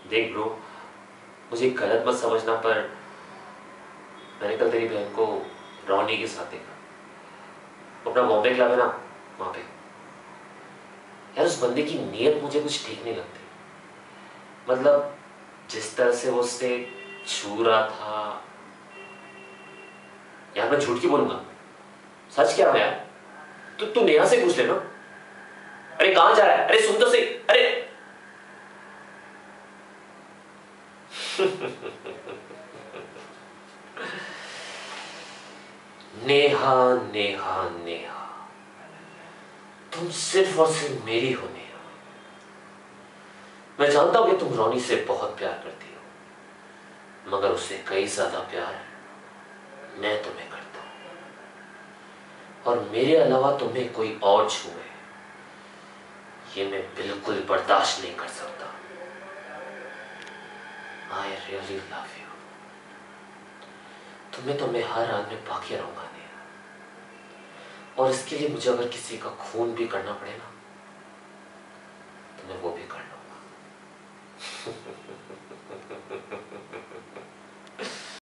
देख ब्रो, मुझे गलत मत समझना, पर मैंने कल तेरी बहन को रोनी के साथ देखा। अपना बॉम्बे क्लब है ना, वहां पे। यार उस बंदे की नीयत मुझे कुछ ठीक नहीं लगती। मतलब जिस तरह से वो उससे छू रहा था। यार मैं झूठ क्यों बोलूंगा, सच क्या है यार। तू नेहा से पूछ लेना। अरे कहां जा रहा है, अरे सुन तो सही, अरे नेहा नेहा नेहा, तुम सिर्फ और सिर्फ मेरी हो नेहा। मैं जानता हूं कि तुम रोनी से बहुत प्यार करती हो, मगर उससे कई ज्यादा प्यार मैं तुम्हें करता हूं। और मेरे अलावा तुम्हें कोई और छुए, ये मैं बिल्कुल बर्दाश्त नहीं कर सकता। I really love you. तुम्हें तो मैं हर हाल में पाके रहूंगा नेहा। और इसके लिए मुझे अगर किसी का खून भी करना पड़े ना,